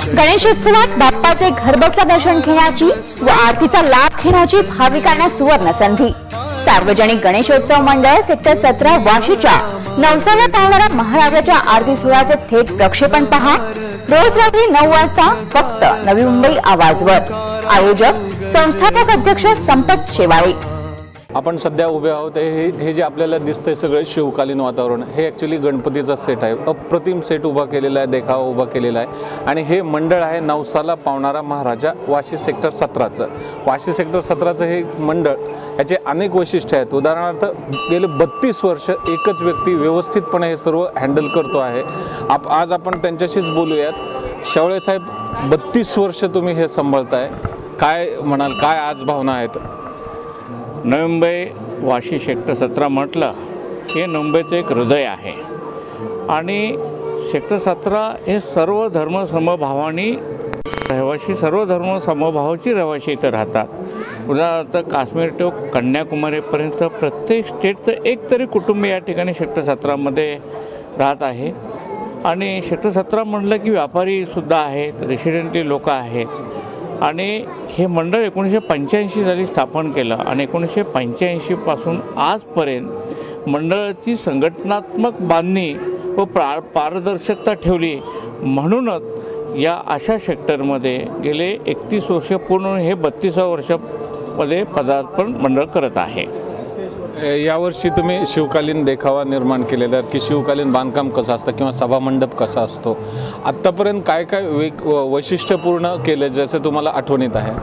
गणेशोत्सवात बाप्पाचे घरबसल्या दर्शन घेण्याची व आरतीचा लाभ घेण्याची भाविकांना सुवर्ण संधी। सार्वजनिक गणेशोत्सव मंडळ सेक्टर 17 वाशीच्या नवसाला पावणाऱ्या महाराजाच्या आरती सोहळ्याचे थेट प्रक्षेपण पहा रोज रात्री 9 वाजता फक्त नवी मुंबई आवाजवर। आयोजक संस्थापक अध्यक्ष संपत शेवाळे। आपण सध्या उभे आहोत। हे जे आपल्याला दिसतंय सगळे शिवकालीन वातावरण, हे ॲक्च्युली गणपतीचा सेट आहे। अप्रतिम सेट उभा केलेला आहे, देखावा उभा केलेला आहे आणि हे मंडळ आहे नवसाला पावणारा महाराजा वाशी सेक्टर 17चं। वाशी सेक्टर 17चं हे मंडळ, याचे अनेक वैशिष्ट्य आहेत। उदाहरणार्थ गेले 32 वर्ष एकच व्यक्ती व्यवस्थितपणे हे सर्व हँडल करतो आहे। आज आपण त्यांच्याशीच बोलूयात। शेवाळे साहेब, 32 वर्ष तुम्ही हे सांभाळताय, काय म्हणाल, काय आज भावना आहेत? नवी मुंबई वाशी सेक्टर 17 म्हटलं हे मुंबईचं एक हृदय आहे आणि सेक्टर 17 हे सर्व धर्म समभावानी रहिवासी, सर्व धर्म समभावाची रहिवासी इथं राहतात। उदाहरणार्थ काश्मीर टू कन्याकुमारीपर्यंत प्रत्येक स्टेटचं एक तरी कुटुंब या ठिकाणी सेक्टर 17मध्ये राहत आहे। आणि सेक्टर 17 म्हटलं की व्यापारीसुद्धा आहेत, रेसिडेंटली लोक आहेत आणि हे मंडळ 1985 साली स्थापन केलं आणि 1985 पासून आजपर्यंत मंडळाची संघटनात्मक बांधणी व पारदर्शकता ठेवली। म्हणूनच या अशा सेक्टरमध्ये गेले 31 वर्ष पूर्ण हे 32व्या वर्षामध्ये पदार्पण मंडळ करत आहे। यावर्षी तुम्ही शिवकालीन देखावा निर्माण केलेला आहे की शिवकालीन बांधकाम कसं असतं किंवा सभामंडप कसा असतो, आत्तापर्यंत काय काय वैशिष्ट्यपूर्ण केलं जसं तुम्हाला आठवणीत आहे?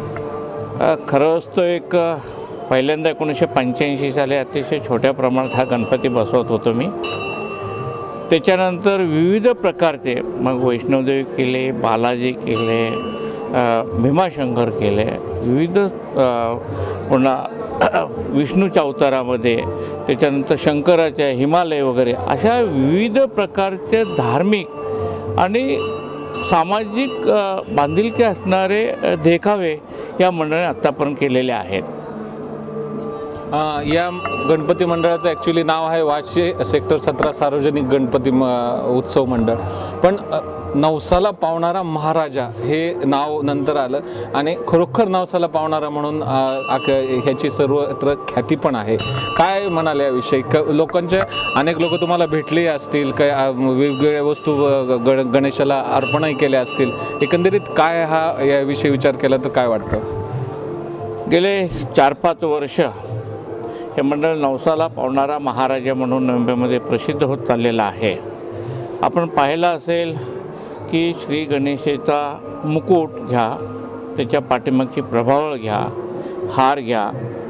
खरंच तो एक पहिल्यांदा 1985 साली अतिशय छोट्या प्रमाणात हा गणपती बसवत होतो मी। त्याच्यानंतर विविध प्रकारचे मग वैष्णवदेवी केले, बालाजी केले, भीमाशंकर केले, विविध पुन्हा विष्णूच्या अवतारामध्ये, त्याच्यानंतर शंकराच्या हिमालय वगैरे अशा विविध प्रकारचे धार्मिक आणि सामाजिक बांधिलकी असणारे देखावे या मंडळाने आत्तापर्यंत केलेले आहेत। या गणपती मंडळाचं ॲक्च्युली नाव आहे वाशी सेक्टर 17 सार्वजनिक गणपती उत्सव मंडळ, पण नवसाला पावणारा महाराजा हे नाव नंतर आलं आणि खरोखर नवसाला पावणारा म्हणून ह्याची सर्वत्र ख्याती पण आहे। काय म्हणाले याविषयी? लोकांचे अनेक लोक तुम्हाला भेटले असतील, काय वेगवेगळ्या वस्तू गणेशाला अर्पणही केल्या असतील, एकंदरीत काय हा याविषयी विचार केला तर काय वाटतं? गेले 4-5 वर्ष हे मंडळ नवसाला पावणारा महाराजा म्हणून मुंबईमध्ये प्रसिद्ध होत चाललेला आहे। आपण पाहिलं असेल की श्री गणेशाचा मुकुट घ्या, त्याच्या पाठीमागची प्रभावळ घ्या, हार घ्या,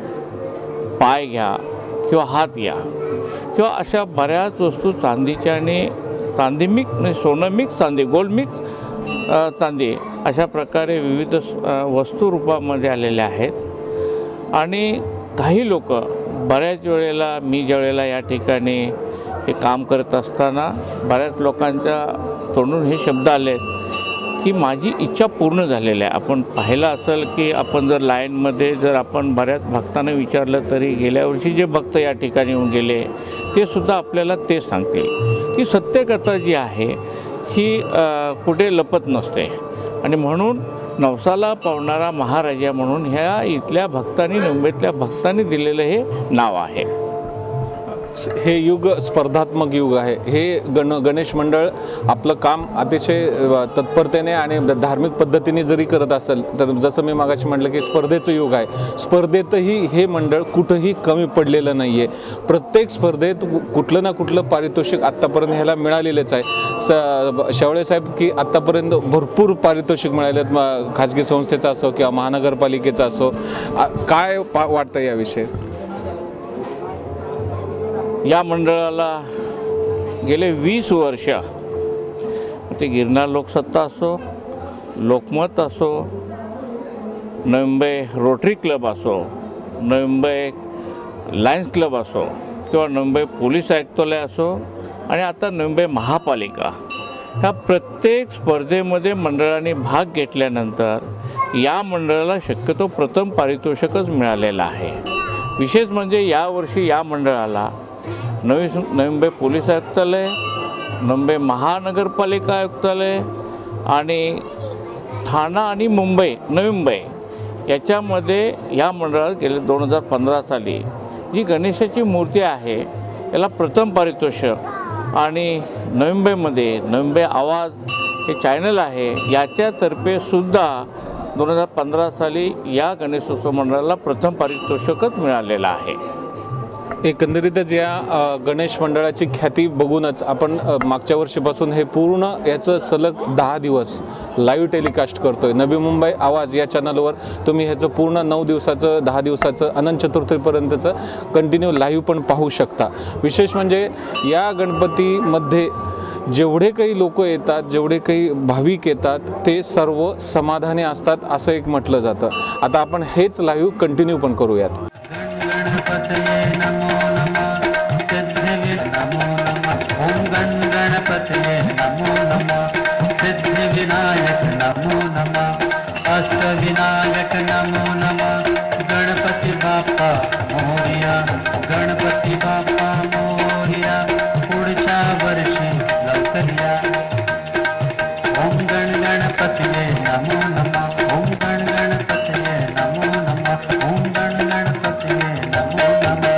पाय घ्या किंवा हात घ्या किंवा अशा बऱ्याच वस्तू चांदीच्या आणि चांदी मिक्स म्हणजे सोनं मिक्स चांदी, गोल्ड मिक्स चांदी अशा प्रकारे विविध वस्तू रूपामध्ये आलेल्या आहेत। आणि काही लोक बऱ्याच वेळेला, मी ज्या वेळेला या ठिकाणी हे काम करत असताना बऱ्याच लोकांच्या तोंडून हे शब्द आले की माझी इच्छा पूर्ण झालेली आहे। आपण पाहिलं असेल की आपण जर लाईनमध्ये जर आपण बऱ्याच भक्तांना विचारलं तरी गेल्या वर्षी जे भक्त या ठिकाणी येऊन गेले ते सुद्धा आपल्याला तेच सांगतील की सत्यकथा जी आहे ही कुठे लपत नसते आणि म्हणून नवसाला पावणारा महाराजा म्हणून ह्या इथल्या भक्तांनी, मुंबईतल्या भक्तांनी दिलेलं हे नाव आहे। हे युग स्पर्धात्मक युग आहे। हे गणेश मंडळ आपलं काम अतिशय तत्परतेने आणि धार्मिक पद्धतीने जरी करत असेल तर जसं मी मागाशी म्हटलं की स्पर्धेचं युग आहे, स्पर्धेतही हे मंडळ कुठंही कमी पडलेलं नाही आहे। प्रत्येक स्पर्धेत कुठलं ना कुठलं पारितोषिक आत्तापर्यंत ह्याला मिळालेलंच आहे। शेवाळे साहेब, की आत्तापर्यंत भरपूर पारितोषिक मिळालेत, खाजगी संस्थेचं असो किंवा महानगरपालिकेचं असो, काय वाटतं याविषयी? या मंडळाला गेले 20 वर्ष ते गिरनार लोकसत्ता असो, लोकमत असो, नवी मुंबई रोटरी क्लब असो, नवी मुंबई लायन्स क्लब असो किंवा नवी मुंबई पोलीस आयुक्तालय असो आणि आता नवी मुंबई महापालिका, ह्या प्रत्येक स्पर्धेमध्ये मंडळाने भाग घेतल्यानंतर या मंडळाला शक्यतो प्रथम पारितोषिकच मिळालेलं आहे। विशेष म्हणजे यावर्षी या मंडळाला नवी मुंबई पोलीस आयुक्तालय, मुंबई महानगरपालिका आयुक्तालय आणि ठाणा आणि मुंबई नवी मुंबई याच्यामध्ये या मंडळात गेले 2015 साली जी गणेशाची मूर्ती आहे याला प्रथम पारितोषिक आणि नवी मुंबईमध्ये नवी मुंबई आवाज हे चॅनल आहे याच्यातर्फे सुद्धा 2015 साली या गणेशोत्सव मंडळाला प्रथम पारितोषिकच मिळालेलं आहे. एकंदरीतच या गणेश मंडळाची ख्याती बघूनच आपण मागच्या वर्षीपासून हे पूर्ण याचं सलग 10 दिवस लाईव्ह टेलिकास्ट करतोय. नवी मुंबई आवाज या चॅनलवर तुम्ही ह्याचं पूर्ण 9 दिवसाचं 10 दिवसाचं अनंत चतुर्थीपर्यंतचं कंटिन्यू लाईव्ह पण पाहू शकता. विशेष म्हणजे या गणपतीमध्ये जेवढे काही लोक येतात, जेवढे काही भाविक येतात ते सर्व समाधानी असतात असं एक म्हटलं जातं. आता आपण हेच लाईव्ह कंटिन्यू पण करूयात. अष्टविनायक नमो नमः गणपति बाप्पा मोरया गणपति बाप्पा मोरया पुढच्या वर्षी लवकर या. ओम गणपतये नमो नमः ओम गणपतये नमो नमः ओम गणपतये नमो नमः.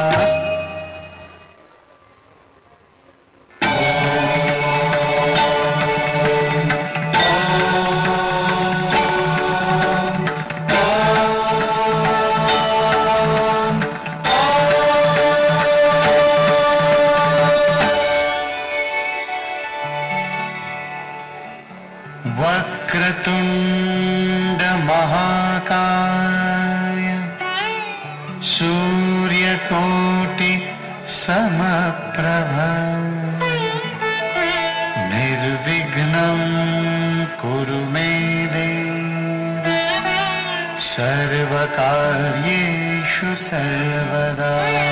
वक्रतुंड महाकाय सूर्यकोटि समप्रभ निर्विघ्नं कुरु मे देव सर्वकार्येषु सर्वदा.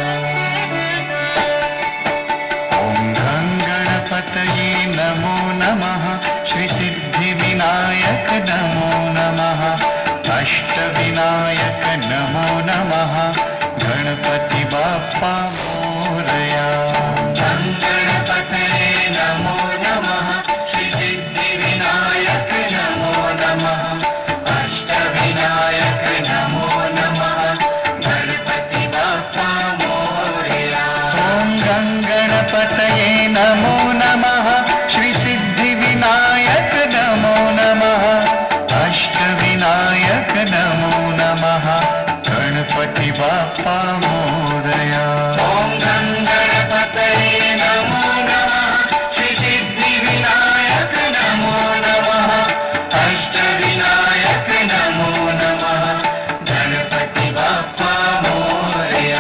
ओम गणपतये नमो नमः श्री सिद्धिविनायक नमो नमः अष्टविनायक नमो नमः गणपति बाप्पा मोरया. गणपतये नमो नमः श्री सिद्धिविनायक नमो नमः अष्टविनायक नमो नमः गणपति बाप्पा मोरया. ओम गणपतये नमो नमः श्री सिद्धिविनायक नमो नमः अष्टविनायक नमो नमः गणपति बाप्पा मोरया. ओम गणपतये नमो नमः श्री सिद्धिविनायक नमो नमः अष्टविनायक नमो नमः गणपति बाप्पा मोरया.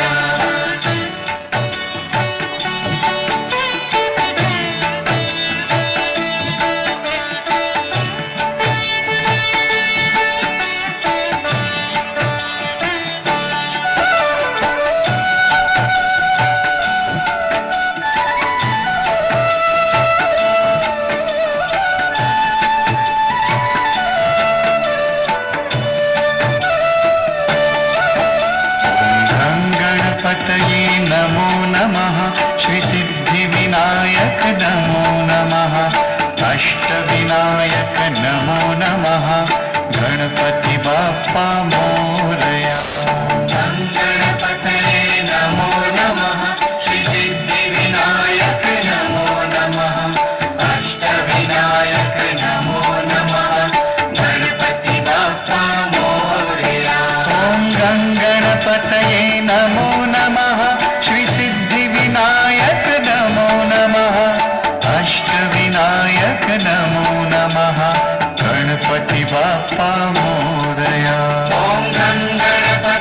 गणपतये नमो नमः श्री सिद्धिविनायक नमो नमः अष्टविनायक नमो नमः गणपति बाप्पा मोरया. गणपतये नमो नमः श्री सिद्धिविनायक नमो नमः अष्टविनायक नमो नमः गणपति बाप्पा मोरया. ओम गणपतये नमो नमः श्री सिद्धिविनायक नमो नमः अष्टविनायक नमो नमः गणपति बाप्पा मोरया. ओम गणपतये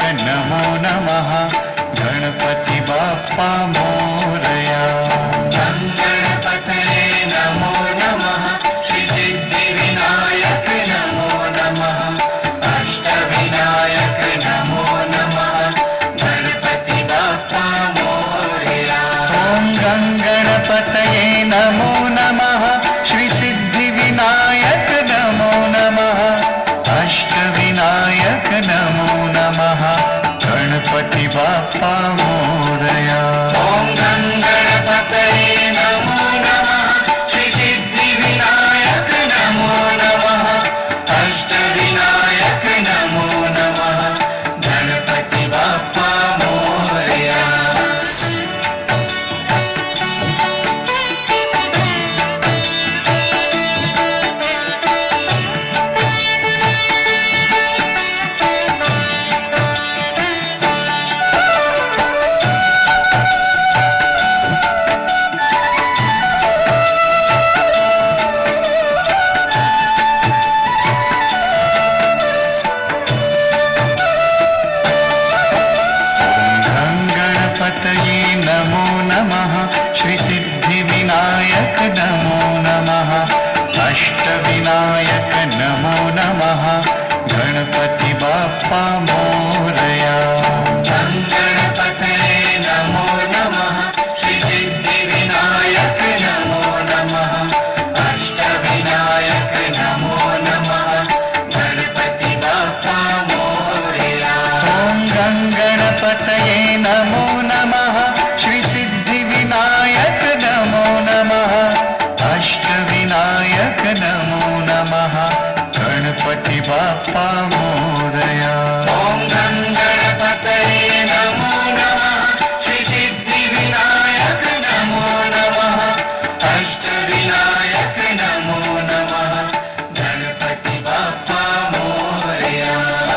नमो नमः गणपति बाप्पा मोरया। गणपतये नमो नमः श्री सिद्धिविनायक नमो नमः अष्टविनायक नमो नमः गणपति बाप्पा मोरया। ॐ गणपतये नमो नमः श्री सिद्धिविनायक नमो नमः अष्टविनायक नमो नमः गणपति बाप्पा मोरया। ॐ गणपतये नमो नमः श्री सिद्धिविनायक नमो नमः अष्टविनायक नमो नमः गणपति बाप्पा मोरया। गणपतये नमो नमः श्री सिद्धिविनायक नमो नमः अष्टविनायक नमो नमः गणपति बाप्पा मोरया। गणपतये नमो नमः श्री सिद्धिविनायक नमो नमः अष्टविनायक नमो नमः गणपति बाप्पा मोरया। ॐ गणपतये नमो नमः श्री सिद्धिविनायक नमो नमः अष्टविनायक नमो नमः गणपति बाप्पा मोरया। ॐ गणपतये नमो नमः श्री सिद्धिविनायक नमो नमः अष्टविनायक नमो नमः गणपति बाप्पा मोरया।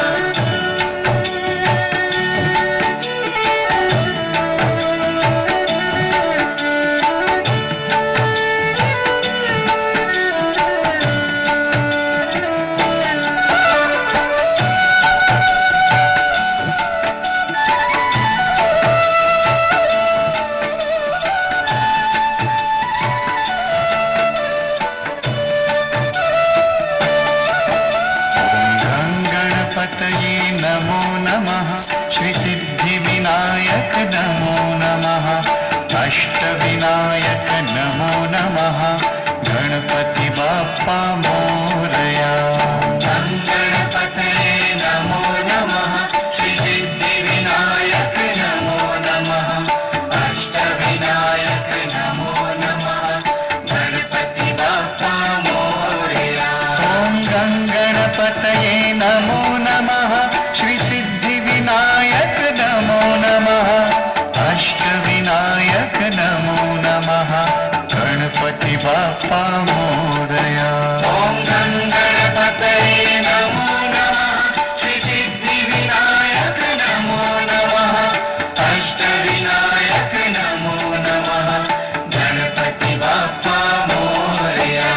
गणपतये नमो नमः श्री सिद्धिविनायक नमो नमः अष्टविनायक नमो नमः गणपति बाप्पा मोरया। गणपतये नमो नमः श्री सिद्धिविनायक नमो नमः अष्टविनायक नमो नमः गणपति बाप्पा मोरया। ॐ गणपतये नमो नमः श्री सिद्धिविनायक नमो नमः अष्टविनायक नमो नमः गणपति बाप्पा मोरया। ॐ गणपतये नमो नमः श्री सिद्धिविनायक नमो नमः अष्टविनायक नमो नमः गणपति बाप्पा मोरया।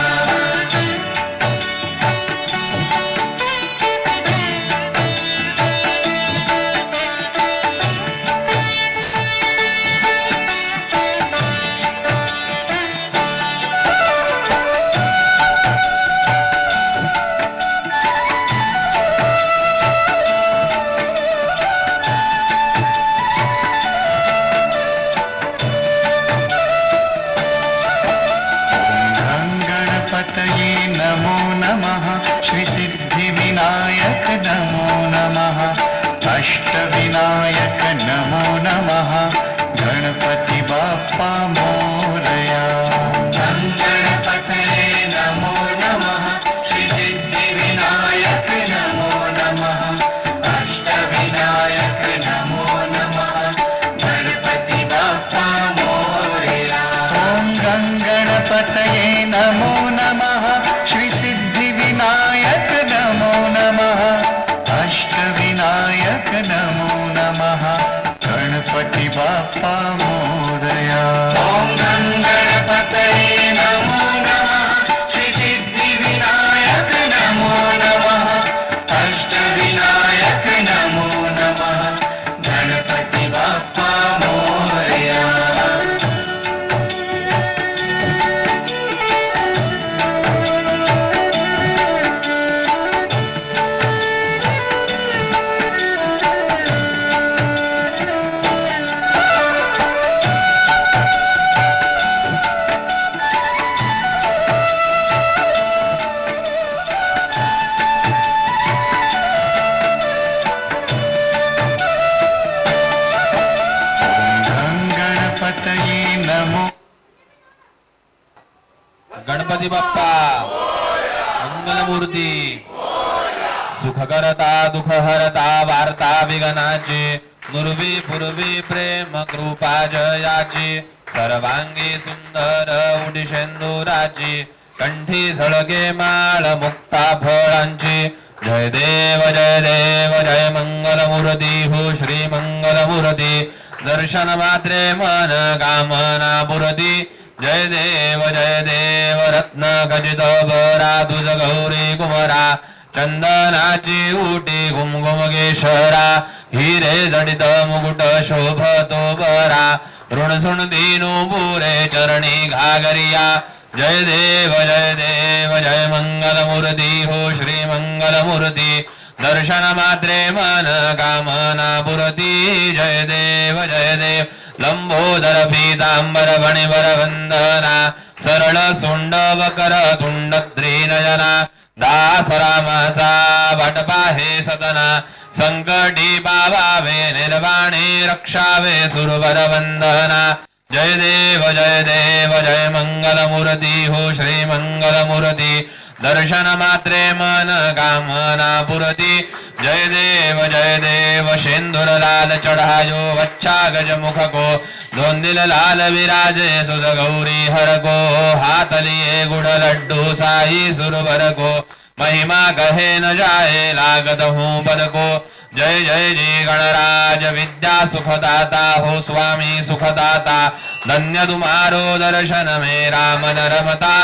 गणपतये नमो नमः श्री सिद्धिविनायक नमो नमः अष्टविनायक नमो नमः गणपति बाप्पा मोरया। गणपतये नमो नमः श्री सिद्धिविनायक नमो नमः अष्टविनायक नमो नमः गणपति बाप्पा मोरया। ॐ गणपतये नमो नमः श्री सिद्धिविनायक नमो नमः अष्टविनायक नमो नमः गणपति बाप्पा मोरया। ॐ गणपतये नमो नमः श्री सिद्धिविनायक नमो नमः अष्टविनायक नमो नमः गणपती बाप्पा मंगलमूर्ती सुखकरता दुःखहरता वार्ता विघ्नाची नुर्वी पूर्वी प्रेम कृपा जयाची सर्वांगी सुंदर उडिशेंदुराची कंठी झळके माळ मुक्ता फळांची जय देव जय मंगलमूर्ती हो श्री मंगलमूर्ती दर्शन मात्रे मन कामना पुरती जय देव रत्न खचित बरा तुझ गौरी कुमरा चंदनाची उटी घुमघुमगेश्वरा हिरे जडित मुकुट शोभतो बरा ऋणसुण दीनु बुरे चरणी घागरिया जय देव जय मंगलमूर्ती हो श्री मंगलमूर्ती दर्शन मात्रे मन कामना पुरती जय देव लंबोदर पीतांबर फणिवर वंदना सरळ सुंड वकर तुंड त्रिनयना दास रामाचा वाटपा हे सतना संकटी पावावे निर्वाणी रक्षावे सुरवर वंदना जय देव जय मंगलमूर्ती हो श्री मंगलमूर्ती दर्शन मात्रे मन कामना पुरती जय देव शेंदुर लाल चढ़ायो वच्छा गज मुख को दोंदिल लाल विराजे सुध गौरी हर को हाथ लिए गुड़ लड्डू साई सुरवर को महिमा कहे न जाए लागत हूँ पद को जय जी गणराज विद्या सुखदाता हो स्वामी सुखदाता धन्य तुम्हारो दर्शन मेरा मन रमता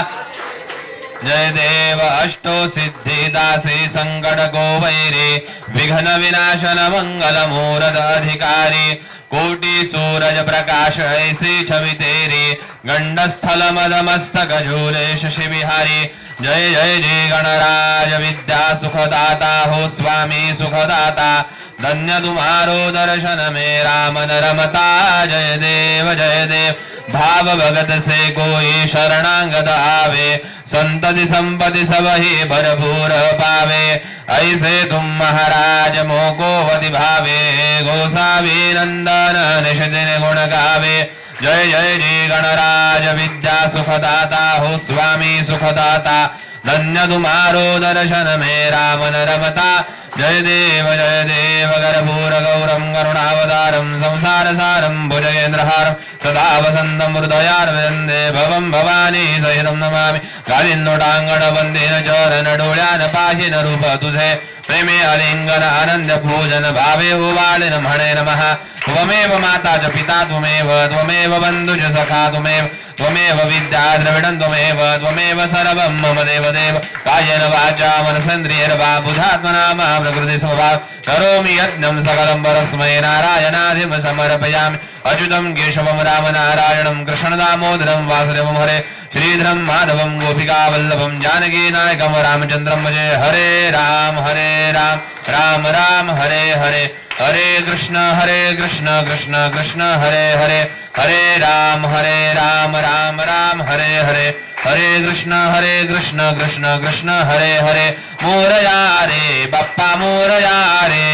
जय देव अष्टो सिद्धि दासी संकट को वैरी विघ्न विनाशन मंगल मूरत अधिकारी कोटि सूरज प्रकाश ऐसी छवि तेरी गंडस्थल मद मस्तक झूले शशि बिहारी जय जी गणराज विद्या सुखदाता हो स्वामी सुखदाता धन्य तुम्हारो दर्शन मेरा मन रमता जय देव भाव भगत से कोई शरणागत आवे संतति संपत्ति सब ही भरपूर पावे ऐसे तुम महाराज मोको वति भावे गोसावी नंदन निश दिन गुण गावे जय जी गणराज विद्या सुखदाता हो स्वामी सुखदाता धन्य तुम्हारो दर्शन मेरा मन रमता जय देव गर्भूर गौरम करुणावतारम संसार सारम भुजगेन्द्रहारम सदा वसंतम हृदयारविंदे भवम भवानी सहितम नमामि गालिन्दोटांगण वंदेन चरण डोळ्यान पाहिन रूप तुझे प्रेमे अलिंगन आनंद पूजन भावे उवालिन म्हणे नमः त्वमेव माता च पिता त्वमेव बंधु च सखा त्वमेव विद्या द्रविडं त्वमेव सर्वं मम देव कायेन वाचा मनसेन्द्रियैर्वा बुधात्मना मा प्रकृति स्वभाव करोमि यज्ञं सकलं परस्मै नारायणाधिं समर्पयामि अच्युतं केशवं राम नारायणं कृष्ण दामोदरं वासुदेवं हरे श्रीधरं माधवं गोपिका वल्लभं जानकी नायकं रामचन्द्रं भजे हरे राम राम राम हरे हरे हरे कृष्ण कृष्ण कृष्ण हरे हरे हरे राम राम राम हरे हरे हरे कृष्ण कृष्ण कृष्ण हरे हरे मोरया रे बाप्पा मोरया रे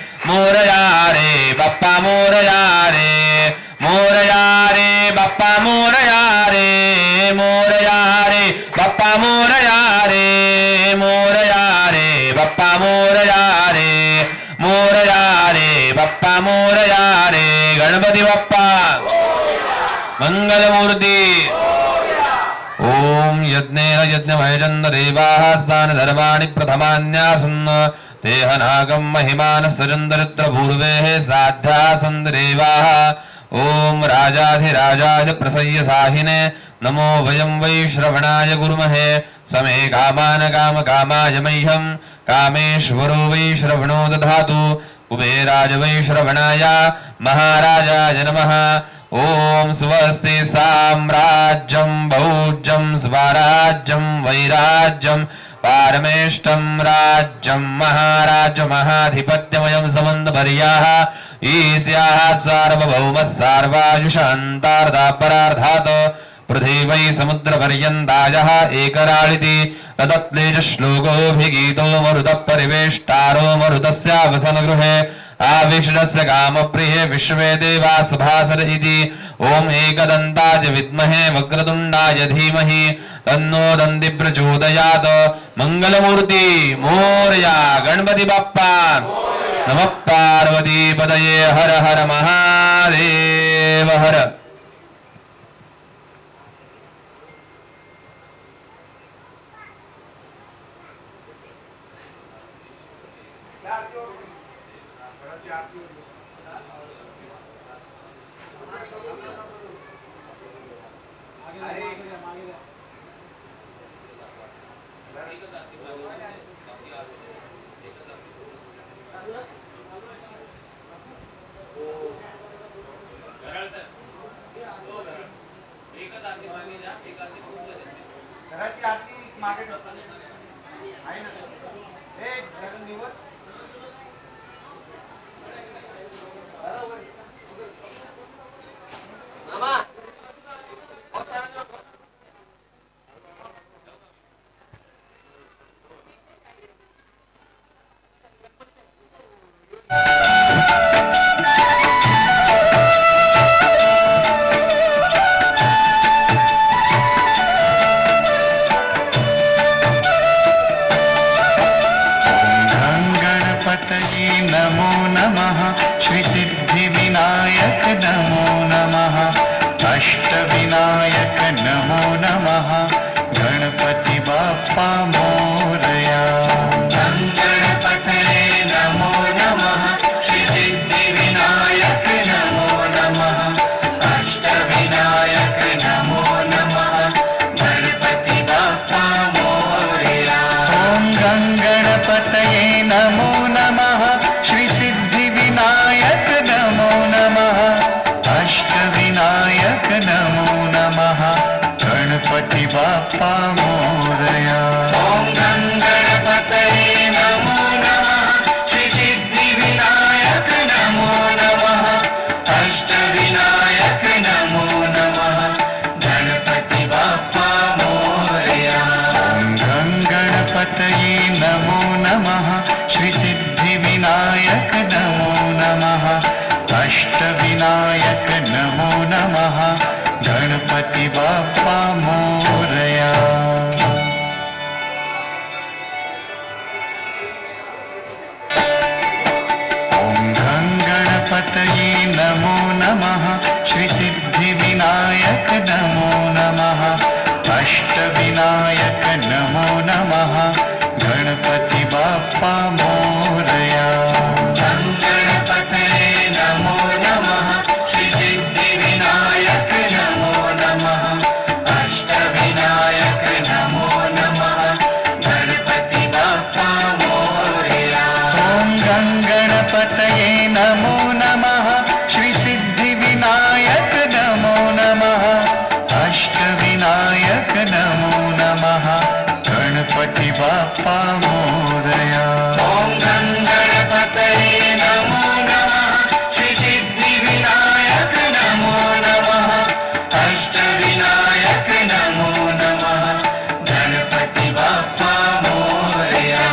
बाप्पा मोरया रे बाप्पा मोरया रे बाप्पा मोरया रे बाप्पा मोरया रे बाप्पा मोरया रे गणपती बाप्पा मंगलमूर्ती ओम यज्ञेन यज्ञमयजन्द देवाः स्थान धर्माणि प्रथमान्यासन् तेहनागं महिमान सजन्दरित्र पूर्वेः साध्यासन् देवाः ओम राजाधिराजाय प्रसय्य साहिने नमो वयं वै श्रवणाय गुरुमहे समे कामान काम कामाय मह्यं कामेश्वरो वै श्रवणो दधातु कुबेराज वै श्रवणाय महाराजाय नमः ओम स्वस्ति साम्राज्यं भौज्यं स्वराज्यं वैराज्यं पारमेष्टं राज्यं महाराज्यमहाधिपत्यमयं समन्तपर्याः ईस्याः सार्वभौमः सार्वायुषान्तार्धापरार्धात् पृथिवै समुद्रपर्यन्तायः एकराळिति तदत्लेजश्लोकोऽभिगीतो मरुतः परिवेष्टारो मरुतस्यावसनगृहे आविष्णस्य कामप्रिये विश्वे देवा सभासद इति ओम एकदन्ताय विद्महे वक्रतुण्डाय धीमहि तन्नो दन्ति प्रचोदयात् मंगलमूर्ति मोरया गणपति बाप्पा नमः पार्वती पतये हर हर महादेव हर। नमो नमः श्री सिद्धि विनायक नमो नमः अष्ट विनायक नमो नमः गणपति बाप्पा मोरया। गणपतये नमो नमः श्री सिद्धि विनायक नमो नमः अष्ट विनायक नमो नमः गणपति बाप्पा मोरया। ओम गणपतये नमो नमः श्री सिद्धि विनायक नमो नमः अष्ट विनायक नमो नमः गणपति बाप्पा मोरया। ओम गणपतये नमो नमः श्री सिद्धि विनायक नमो नमः अष्ट विनायक नमो नमः गणपति बाप्पा मोरया। ओम गणपतये नमो नमः श्री सिद्धि विनायक नमो नमः अष्ट विनायक नमो नमः गणपति बाप्पा मोरया। ओम गणपतये नमो नमः श्री सिद्धि विनायक नमो नमः अष्ट विनायक नमो नमः गणपति बाप्पा मोरया। गणपतये नमो नमः श्री सिद्धि विनायक नमो नमः अष्ट विनायक नमो नमः गणपति बाप्पा मोरया। ओम गणपतये नमो नमः श्री सिद्धि विनायक नमो नमः अष्ट विनायक नमो नमः गणपति बाप्पा मोरया। ओम गणपतये नमो नमः श्री सिद्धि विनायक नमो नमः अष्ट विनायक नमो नमः गणपति बाप्पा मोरया।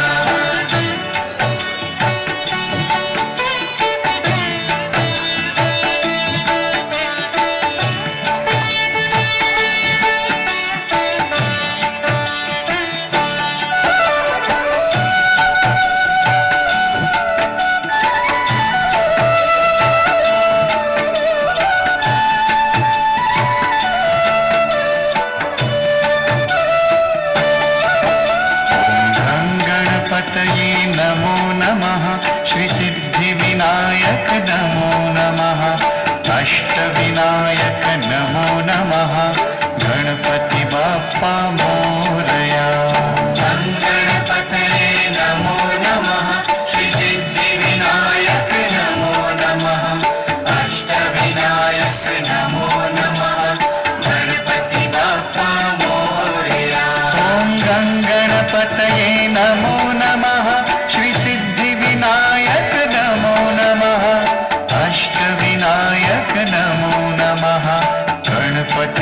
गणपतये नमो नमः श्री सिद्धि विनायक नमो नमः अष्ट विनायक नमो नमः गणपति बाप्पा मोरया। गणपतये नमो नमः श्री सिद्धि विनायक नमो नमः अष्ट विनायक नमो नमः गणपति बाप्पा मोरया। ओम गणपतये नमो नमः श्री सिद्धि विनायक नमो नमः अष्ट विनायक नमो नमः गणपति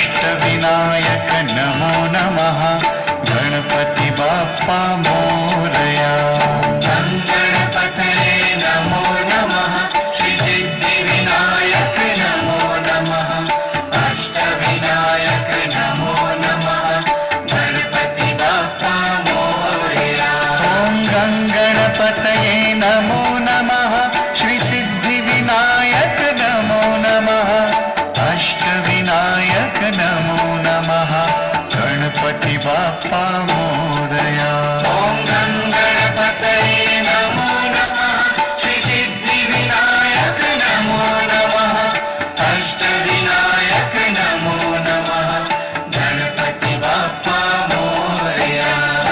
अष्टविनायक नमो नमः गणपति बाप्पा मोरया गणपतये नमो नमः श्री सिद्धिविनायक नमो नमः अष्टविनायक नमो नमः गणपति बाप्पा मोरया ओम गणपतये नमो नमः श्री सिद्धिविनायक नमो नमः अष्टविनायक नमो नमः गणपति बाप्पा मोरया ओम गणपतये नमो नमः श्री सिद्धिविनायक नमो नमः अष्टविनायक नमो नमः गणपति बाप्पा मोरया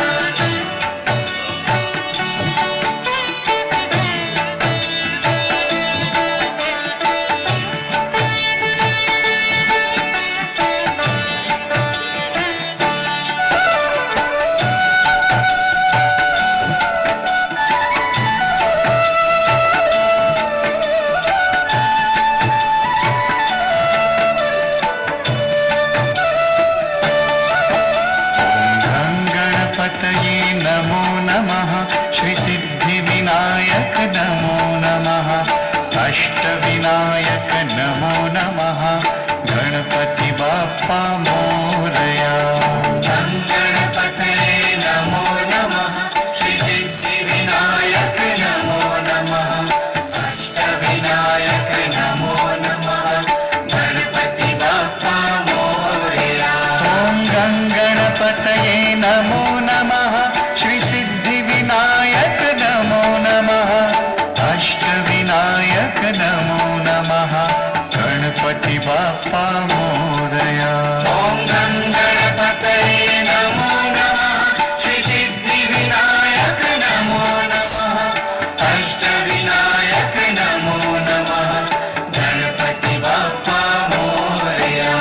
गणपतये नमो नमः श्री सिद्धिविनायक नमो नमः अष्टविनायक नमो नमः गणपति बाप्पा मोरया गणपतये नमो नमः श्री सिद्धिविनायक नमो नमः अष्टविनायक नमो नमः गणपति बाप्पा मोरया ओम गणपतये नमो नमः श्री सिद्धिविनायक नमो नमः अष्टविनायक नमो नमः गणपति बाप्पा मोरया ओम गणपतये नमो नमः श्री सिद्धिविनायक नमो नमः अष्टविनायक नमो नमः गणपति बाप्पा मोरया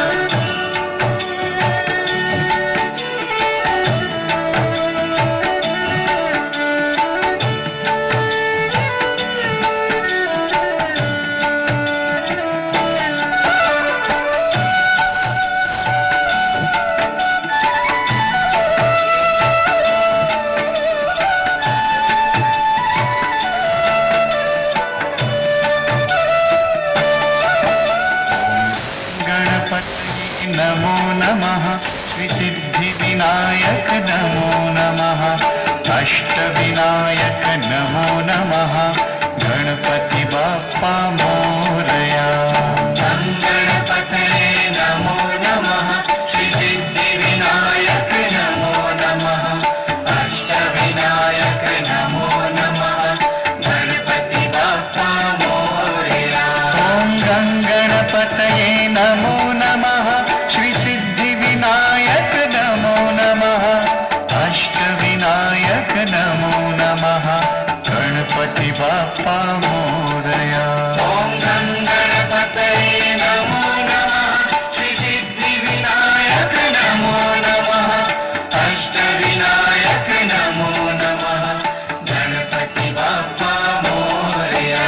गणपतये नमो नमः श्री सिद्धिविनायक नमो नमः अष्टविनायक नमो नमः गणपति बाप्पा मोरया गणपतये नमो नमः श्री सिद्धिविनायक नमो नमः अष्टविनायक नमो नमः गणपति बाप्पा मोरया ओम गणपतये नमो नमः श्री सिद्धिविनायक नमो नमः अष्टविनायक नमो नमः गणपति बाप्पा मोरया ओम गणपतये नमो नमः श्री सिद्धिविनायक नमो नमः अष्टविनायक नमो नमः गणपति बाप्पा मोरया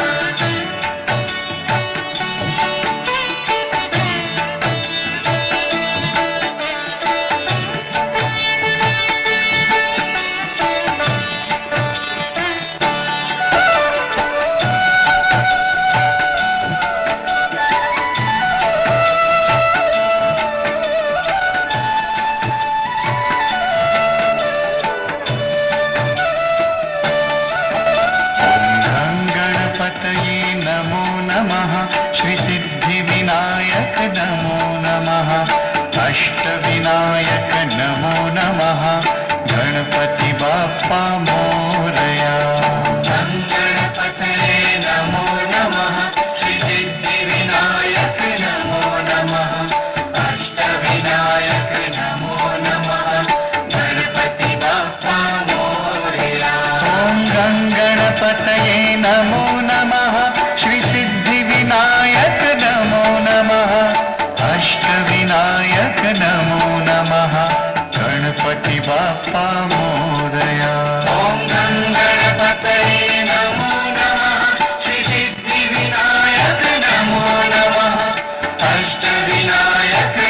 गणपतये नमो नमः श्री सिद्धिविनायक नमो नमः अष्टविनायक नमो नमः गणपति बाप्पा मोरया गणपतये नमो नमः श्री सिद्धिविनायक नमो नमः अष्टविनायक नमो नमः गणपति बाप्पा मोरया ओम गणपतये नमो नमः श्री सिद्धिविनायक नमो नमः अष्टविनायक नमो नमः गणपति बाप्पा मोरया ओम गणपतये नमो नमः श्री सिद्धिविनायक नमो नमः अष्टविनायक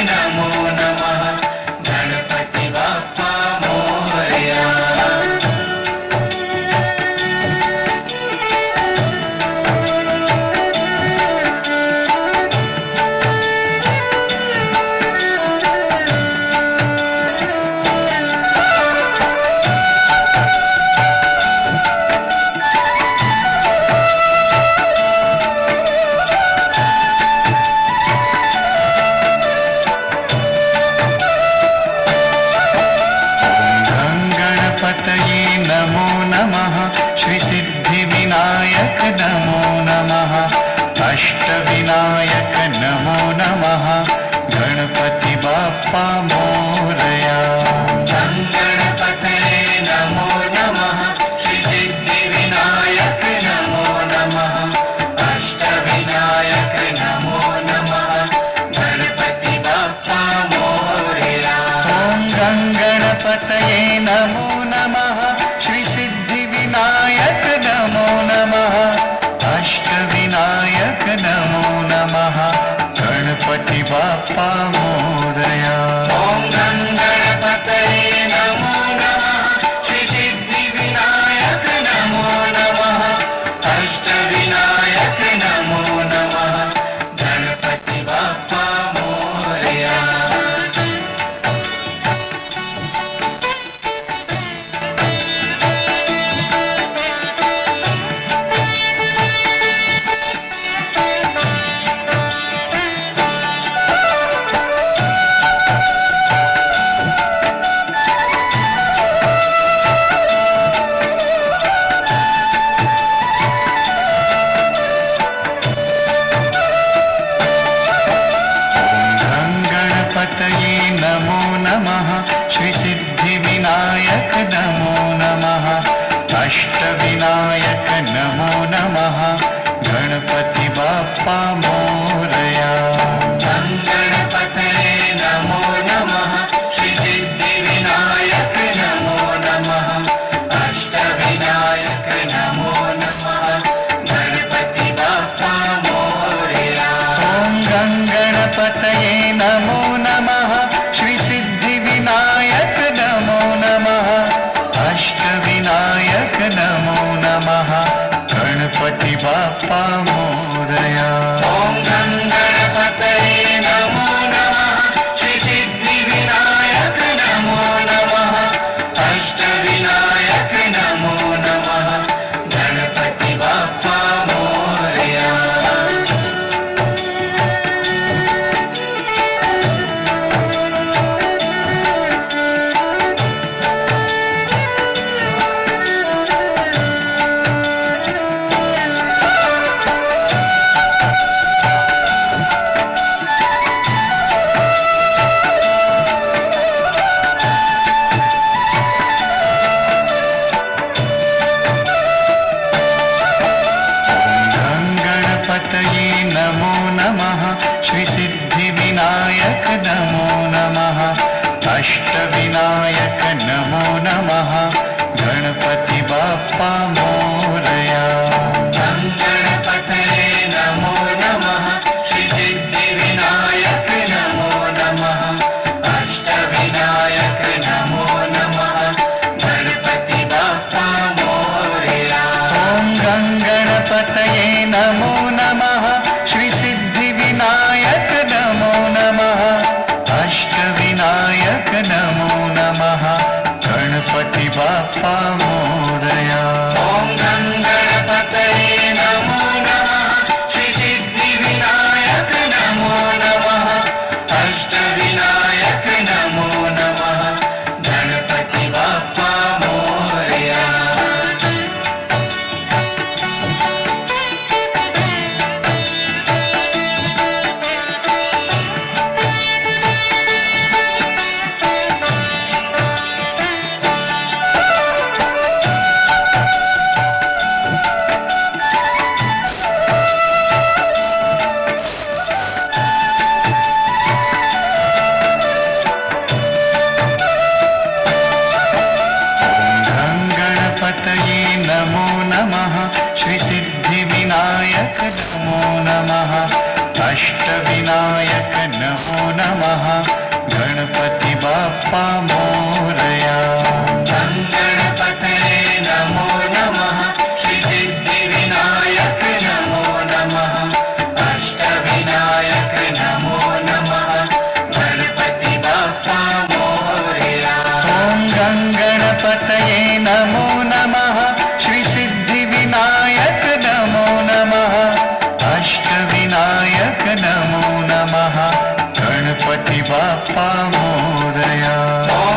नमः श्री सिद्धिविनायक नमो नमः अष्टविनायक नमो नमः गणपति बाप्पा मोरया गणपतये नमो नमः श्री सिद्धिविनायक नमो नमः अष्टविनायक नमो नमः गणपति बाप्पा मोरया ओम गणपतये नमो नमः श्री सिद्धिविनायक नमो नमः अष्टविनायक नमो नमः गणपति बाप्पा मोरया ओम गणपतये नमो नमः श्री सिद्धिविनायक नमो नमः अष्टविनायक नमो नमः गणपति बाप्पा मोरया नमो नमः श्री सिद्धिविनायक नमो नमः अष्टविनायक नमो नमः गणपति बाप्पा मोरया गणपतये नमो नमः श्री सिद्धिविनायक नमो नमः अष्टविनायक नमो नमः गणपति बाप्पा मोरया ओम गणपतये नमो नमः श्री सिद्धिविनायक नमो नमः अष्टविनायक नमो नमः गणपति बाप्पा मोरया ओम गणपतये नमो नमः श्री सिद्धिविनायक नमो नमः अष्टविनायक नमो नमः गणपति बाप्पा मोरया गणपतये नमो नमः श्री सिद्धिविनायक नमो नमः अष्टविनायक नमो नमः गणपति बाप्पा मोरया गणपतये नमो नमः श्री सिद्धिविनायक नमो नमः अष्टविनायक नमो नमः गणपति बाप्पा मोरया ओम गणपतये नमो नमः श्री सिद्धिविनायक नमो नमः अष्टविनायक नमो नमः गणपति बाप्पा मोरया ओम गणपतये नमो नमः श्री सिद्धिविनायक नमो नमः अष्टविनायक नमो नमः गणपति बाप्पा मोरया गणपतये नमो नमः श्री सिद्धिविनायक नमो नमः अष्टविनायक नमो नमः गणपति बाप्पा मोरया गणपतये नमो नमः श्री सिद्धिविनायक नमो नमः अष्टविनायक नमो नमः गणपति बाप्पा मोरया ओम गणपतये नमो नमः श्री सिद्धिविनायक नमो नमः अष्टविनायक नमो नमः गणपति बाप्पा मोरया।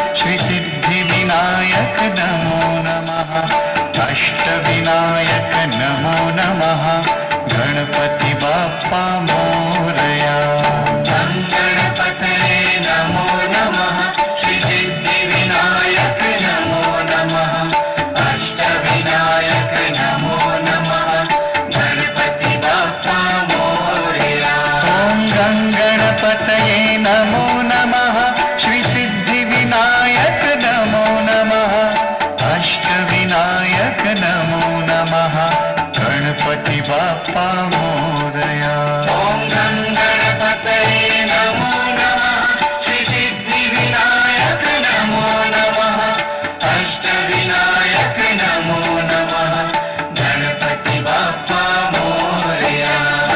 श्री सिद्धिविनायक नमो नमः अष्टविनायक नमो नमः गणपति बाप्पा मोरया गणपतये नमो नमः श्री सिद्धिविनायक नमो नमः अष्टविनायक नमो नमः गणपति बाप्पा मोरया ओम गणपतये नमो नमः श्री सिद्धिविनायक नमो नमः अष्टविनायक नमो नमः गणपति बाप्पा मोरया ओम गणपतये नमो नमः श्री सिद्धिविनायक नमो नमः अष्टविनायक नमो नमः गणपति बाप्पा मोरया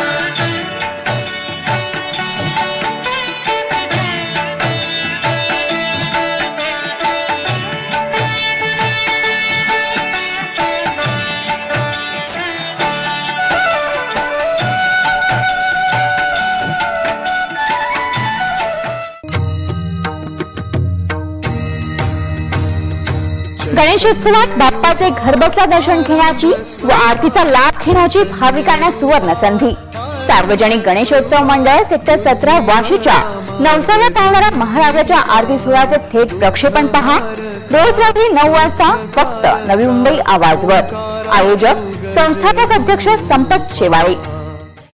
गणेशोत्सवात बाप्पाचे घरबसल्या दर्शन घेण्याची व आरतीचा लाभ घेण्याची भाविकांना सुवर्ण संधी। सार्वजनिक गणेशोत्सव मंडळ सेक्टर 17 वाशीच्या नवसाला पावणारा महाराजाच्या आरती सोहळ्याचे थेट प्रक्षेपण पहा रोज रात्री 9 वाजता फक्त नवी मुंबई आवाजवर। आयोजक संस्थापक अध्यक्ष संपत शेवाळे।